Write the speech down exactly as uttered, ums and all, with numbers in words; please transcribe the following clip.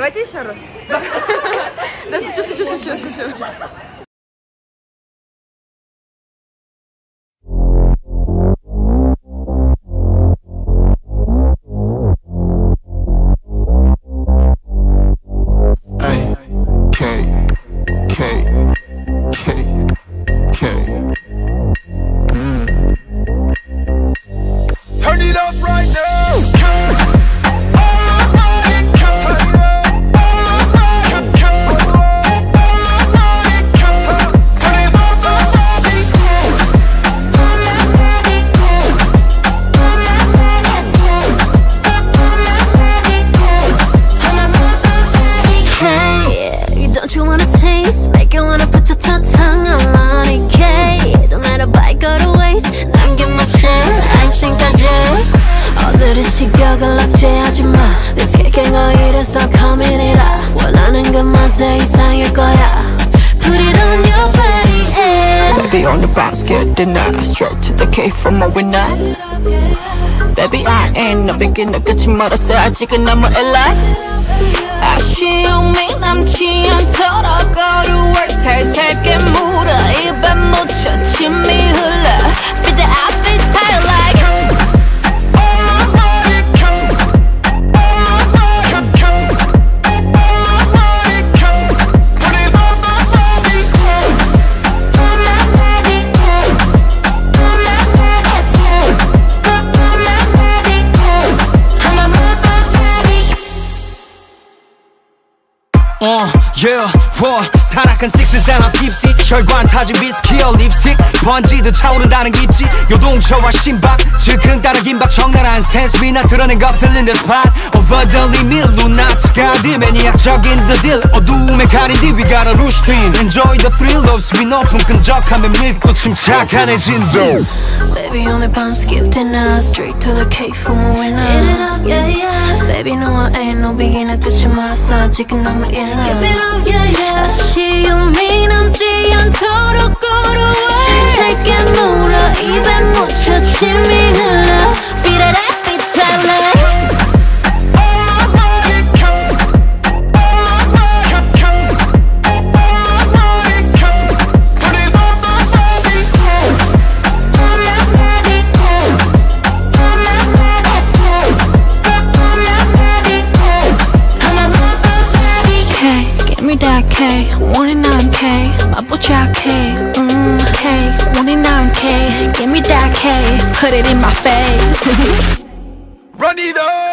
Давайте еще раз. Да, шучу, шучу, шучу, шучу. 시격을 억제하지마 This 객갱어 이래서 커민이라 원하는 것만세 이상일 거야 Put it on your body and Be on the bounce, get dinner Straight to the K from a winner Baby I ain't no beginner 끝이 멀었어 아직은 너무 엘라 아쉬움이 남지 않도록 go to work 살살게 물어 입에 묻혀 침이 흘러 Feel the appetite like Uh, yeah, what 타락한 식스잖아 핍시 혈관 타진 위스키어 립스틱 번지듯 차오른다는 기지 요동쳐와 신박 즉흥 따라 긴박 적나라한 스탠스 미나 드러낸 거 feeling the spot over the limit 루나티가 드 매니악적인 the deal 어두움에 가린 뒤 we got a rush dream enjoy the thrill of sweet 높은 끈적함에 밀도 침착한 진도 Baby 오늘 밤 skip dinner Straight to the K from a winner Hit it up, yeah, yeah Baby no I ain't no beginner 끝이 멀었어 아직은 너무 일러 Keep it up, yeah, yeah 아쉬움이 남지 않도록 걸어와 살살게 물어 입에 묻혀 침이 흘러 Feel that appetite like that K, twenty-nine K, 맛보자 K, mm, K, twenty-nine K, give me that K, put it in my face. Run it up!